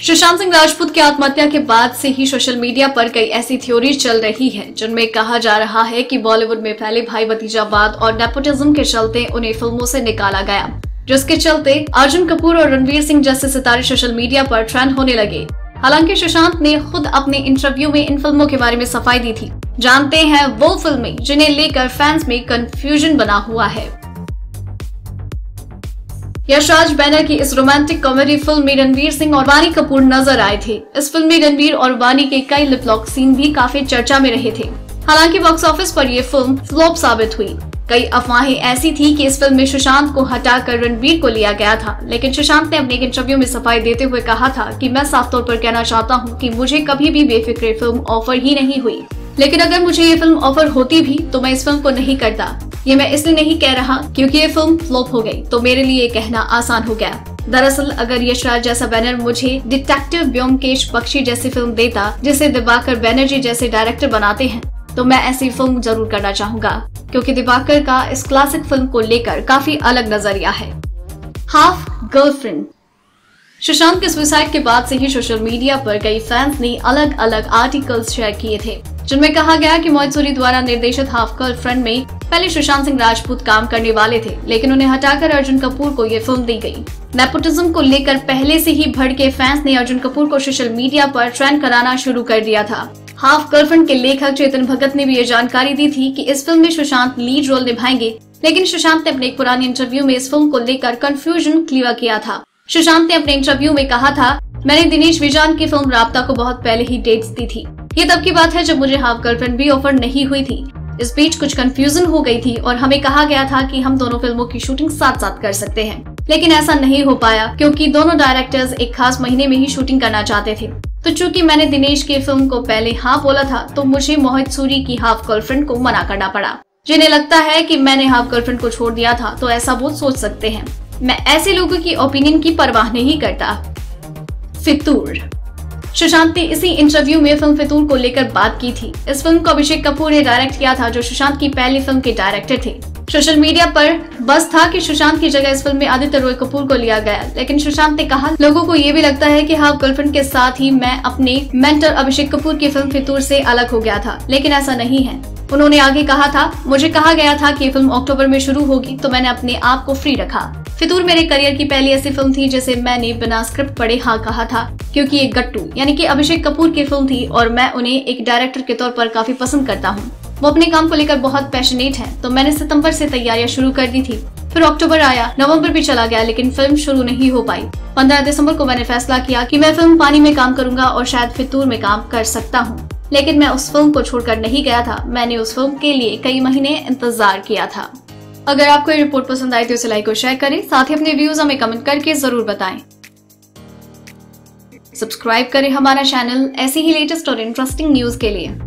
सुशांत सिंह राजपूत की आत्महत्या के बाद से ही सोशल मीडिया पर कई ऐसी थ्योरीज चल रही हैं जिनमें कहा जा रहा है कि बॉलीवुड में फैले भाई भतीजावाद और नेपोटिज्म के चलते उन्हें फिल्मों से निकाला गया, जिसके चलते अर्जुन कपूर और रणवीर सिंह जैसे सितारे सोशल मीडिया पर ट्रेंड होने लगे। हालांकि सुशांत ने खुद अपने इंटरव्यू में इन फिल्मों के बारे में सफाई दी थी। जानते हैं वो फिल्में जिन्हें लेकर फैंस में कंफ्यूजन बना हुआ है। यश राज बैनर की इस रोमांटिक कॉमेडी फिल्म में रणवीर सिंह और वानी कपूर नजर आए थे। इस फिल्म में रणवीर और वानी के कई लिप लॉक सीन भी काफी चर्चा में रहे थे। हालांकि बॉक्स ऑफिस पर यह फिल्म फ्लॉप साबित हुई। कई अफवाहें ऐसी थी कि इस फिल्म में सुशांत को हटाकर रणवीर को लिया गया था, लेकिन सुशांत ने अपने एक इंटरव्यू में सफाई देते हुए कहा था कि मैं साफ तौर पर कहना चाहता हूं कि मुझे कभी भी बेफिक्रे फिल्म ऑफर ही नहीं हुई, लेकिन अगर मुझे ये फिल्म ऑफर होती भी तो मैं इस फिल्म को नहीं करता। ये मैं इसलिए नहीं कह रहा क्योंकि ये फिल्म फ्लॉप हो गई, तो मेरे लिए कहना आसान हो गया। दरअसल अगर यश राज जैसा बैनर मुझे डिटेक्टिव ब्योमकेश बख्शी जैसी फिल्म देता, जिसे दिवाकर बैनर्जी जैसे डायरेक्टर बनाते हैं, तो मैं ऐसी फिल्म जरूर करना चाहूंगा, क्योंकि दिवाकर का इस क्लासिक फिल्म को लेकर काफी अलग नजरिया है। Half girlfriend. सुशांत के सुसाइड के बाद से ही सोशल मीडिया पर कई फैंस ने अलग अलग आर्टिकल्स शेयर किए थे, जिनमें कहा गया कि मोहित सूरी द्वारा निर्देशित हाफ गर्लफ्रेंड में पहले सुशांत सिंह राजपूत काम करने वाले थे, लेकिन उन्हें हटाकर अर्जुन कपूर को ये फिल्म दी गई। नेपोटिज्म को लेकर पहले से ही भड़के फैंस ने अर्जुन कपूर को सोशल मीडिया पर ट्रेंड कराना शुरू कर दिया था। हाफ गर्लफ्रेंड के लेखक चेतन भगत ने भी ये जानकारी दी थी कि इस फिल्म में सुशांत लीड रोल निभाएंगे, लेकिन सुशांत ने अपने एक पुराने इंटरव्यू में इस फिल्म को लेकर कंफ्यूजन क्लियर किया था। सुशांत ने अपने इंटरव्यू में कहा था, मैंने दिनेश विजान की फिल्म राब्ता को बहुत पहले ही डेट्स दी थी। ये तब की बात है जब मुझे हाफ गर्लफ्रेंड भी ऑफर नहीं हुई थी। इस बीच कुछ कंफ्यूजन हो गई थी और हमें कहा गया था कि हम दोनों फिल्मों की शूटिंग साथ साथ कर सकते हैं, लेकिन ऐसा नहीं हो पाया क्योंकि दोनों डायरेक्टर्स एक खास महीने में ही शूटिंग करना चाहते थे। तो चूंकि मैंने दिनेश की फिल्म को पहले हाँ बोला था, तो मुझे मोहित सूरी की हाफ गर्लफ्रेंड को मना करना पड़ा। जिन्हें लगता है कि मैंने हाफ गर्लफ्रेंड को छोड़ दिया था, तो ऐसा वो सोच सकते हैं। मैं ऐसे लोगों की ओपिनियन की परवाह नहीं करता। फितूर। सुशांत ने इसी इंटरव्यू में फिल्म फितूर को लेकर बात की थी। इस फिल्म को अभिषेक कपूर ने डायरेक्ट किया था, जो सुशांत की पहली फिल्म के डायरेक्टर थे। सोशल मीडिया पर बस था कि सुशांत की जगह इस फिल्म में आदित्य रॉय कपूर को लिया गया, लेकिन सुशांत ने कहा, लोगों को ये भी लगता है कि हाफ गर्लफ्रेंड के साथ ही मैं अपने मेंटर अभिषेक कपूर की फिल्म फितूर से अलग हो गया था, लेकिन ऐसा नहीं है। उन्होंने आगे कहा था, मुझे कहा गया था कि फिल्म अक्टूबर में शुरू होगी, तो मैंने अपने आप को फ्री रखा। फितूर मेरे करियर की पहली ऐसी फिल्म थी जिसे मैंने बिना स्क्रिप्ट पढ़े हाँ कहा था, क्योंकि ये गट्टू यानी कि अभिषेक कपूर की फिल्म थी और मैं उन्हें एक डायरेक्टर के तौर पर काफी पसंद करता हूँ। वो अपने काम को लेकर बहुत पैशनेट है, तो मैंने सितंबर से तैयारियां शुरू कर दी थी। फिर अक्टूबर आया, नवंबर भी चला गया, लेकिन फिल्म शुरू नहीं हो पाई। 15 दिसंबर को मैंने फैसला किया कि मैं फिल्म पानी में काम करूंगा और शायद फितूर में काम कर सकता हूँ, लेकिन मैं उस फिल्म को छोड़कर नहीं गया था। मैंने उस फिल्म के लिए कई महीने इंतजार किया था। अगर आपको ये रिपोर्ट पसंद आई तो इसे लाइक और शेयर करें, साथ ही अपने व्यूज हमें कमेंट करके जरूर बताएं। सब्सक्राइब करें हमारा चैनल ऐसी ही लेटेस्ट और इंटरेस्टिंग न्यूज के लिए।